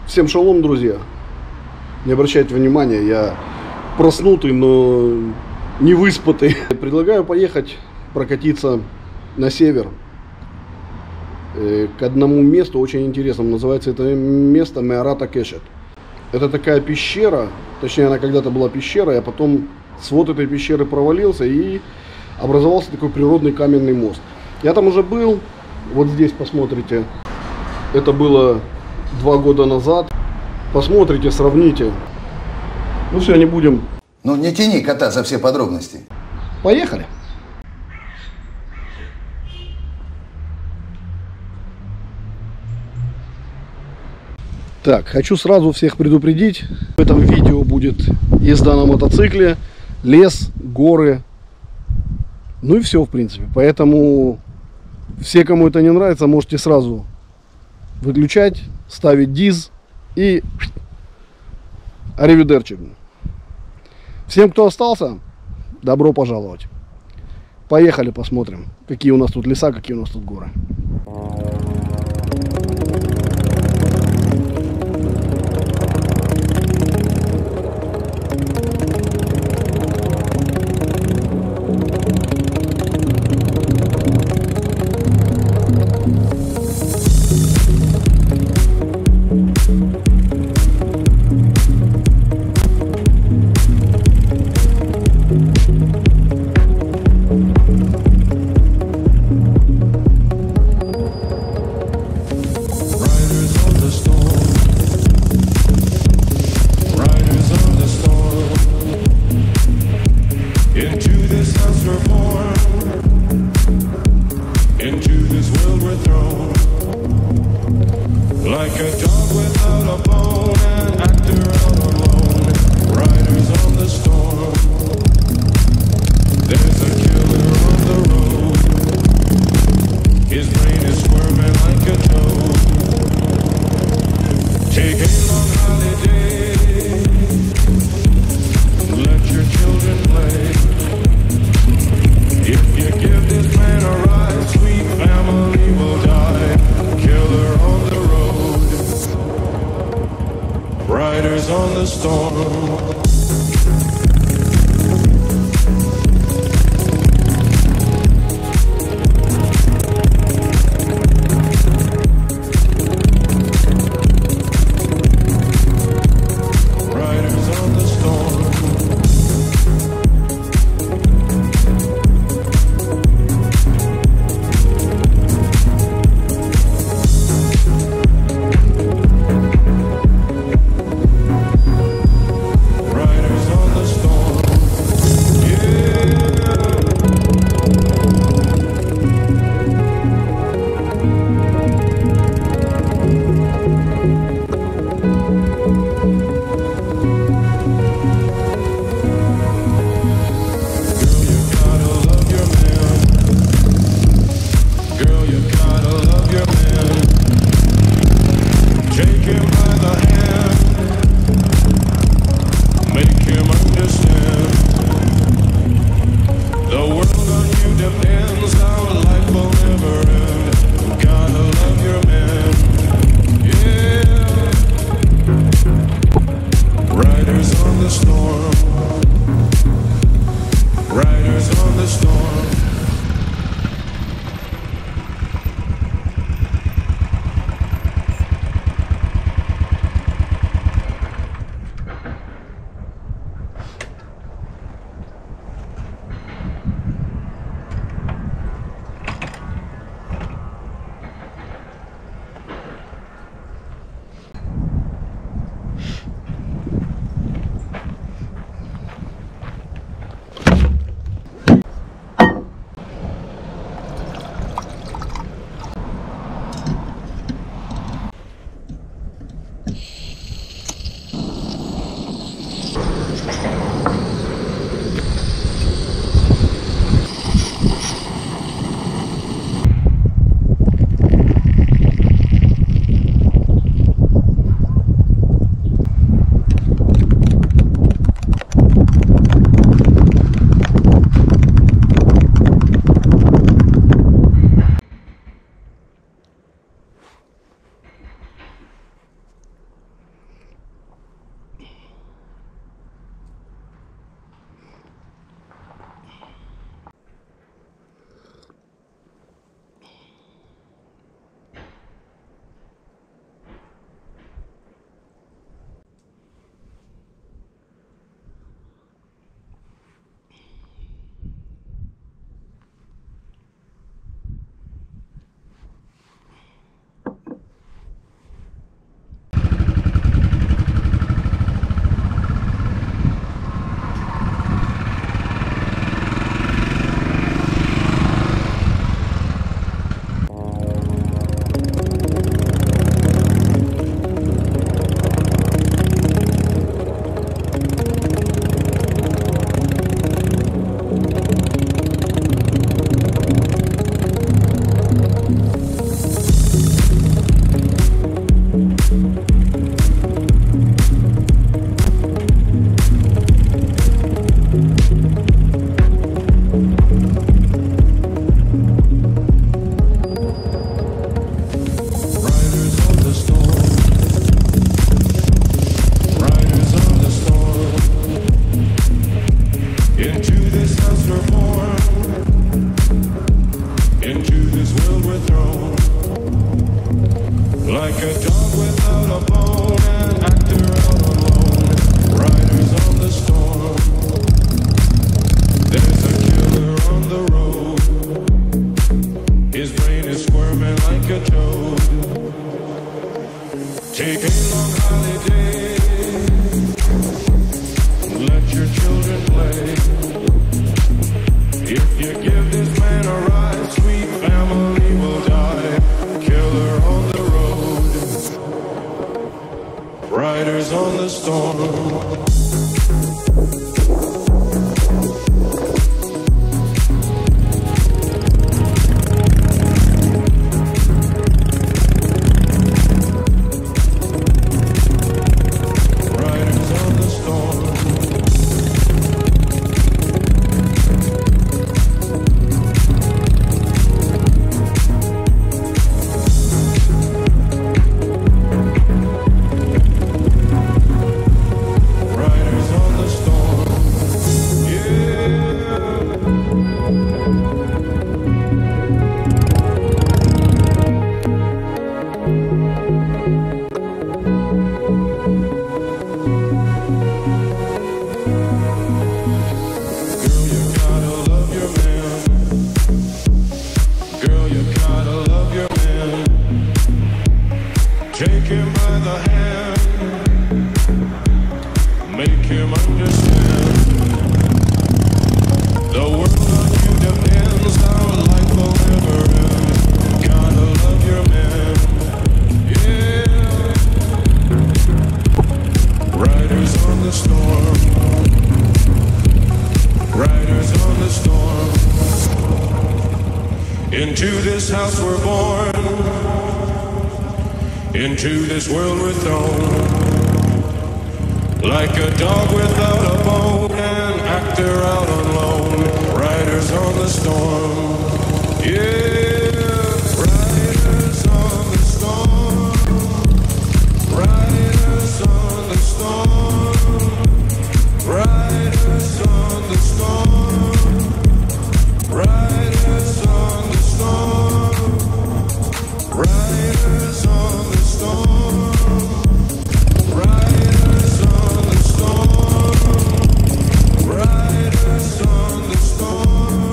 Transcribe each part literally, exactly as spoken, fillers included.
Всем шалом, друзья. Не обращайте внимания, я проснутый, но не выспатый. Предлагаю поехать прокатиться на север к одному месту очень интересному. Называется это место Меарат ха-Кешет. Это такая пещера, точнее она когда-то была пещерой, а потом свод этой пещеры провалился и образовался такой природный каменный мост. Я там уже был, вот здесь посмотрите. Это было два года назад. Посмотрите, сравните. Ну все, не будем. Ну не тяни кота за все подробности. Поехали. Так, хочу сразу всех предупредить. В этом видео будет езда на мотоцикле, лес, горы. Ну и все, в принципе. Поэтому все, кому это не нравится, можете сразу выключать, ставить диз и аривидерчи. Всем, кто остался, добро пожаловать. Поехали, посмотрим, какие у нас тут леса, какие у нас тут горы. Riders on the storm. long holiday. Let your children play. If you give this man a ride, sweet family will die. Killer on the road, riders on the storm. Take him by the hand, make him understand. The world on you depends, our life will never end. Gotta love your man, yeah. Riders on the storm, riders on the storm. Into this house we're born, into this world we're thrown, like a dog without a bone, an actor out on loan. Riders on the storm, yeah. Riders on the storm, riders on the storm, riders on the storm, riders on the storm, riders on the storm, riders on the storm, riders on the storm,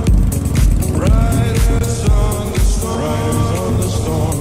riders on the storm, riders on the storm.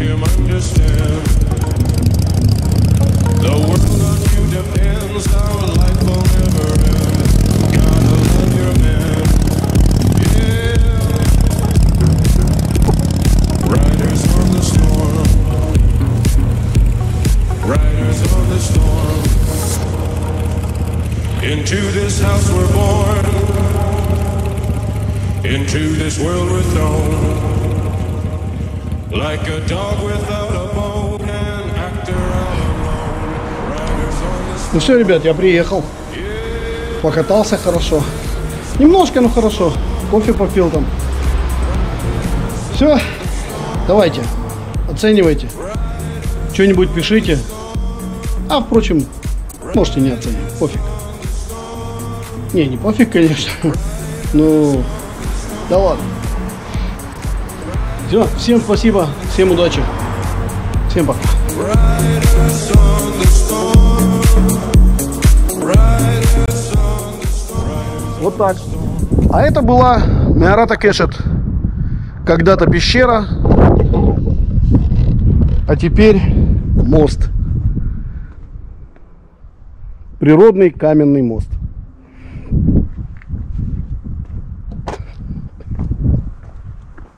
him understand. The world on you depends, our life will never end. Gotta love your man, yeah. Riders on the storm, riders on the storm. Into this house we're born, into this world we're thrown. Like a dog without a bone, an actor out alone. Riders on the storm. Ну все, ребят, я приехал. Покатался хорошо. Немножко, но хорошо. Кофе попил там. Все. Давайте. Оценивайте. Что-нибудь пишите. А, впрочем, можете не оценивать. Пофиг. Не, не пофиг, конечно. Ну, да ладно. Все, всем спасибо, всем удачи. Всем пока. Вот так. А это была Meharata Keshet. Когда-то пещера, а теперь мост. Природный каменный мост.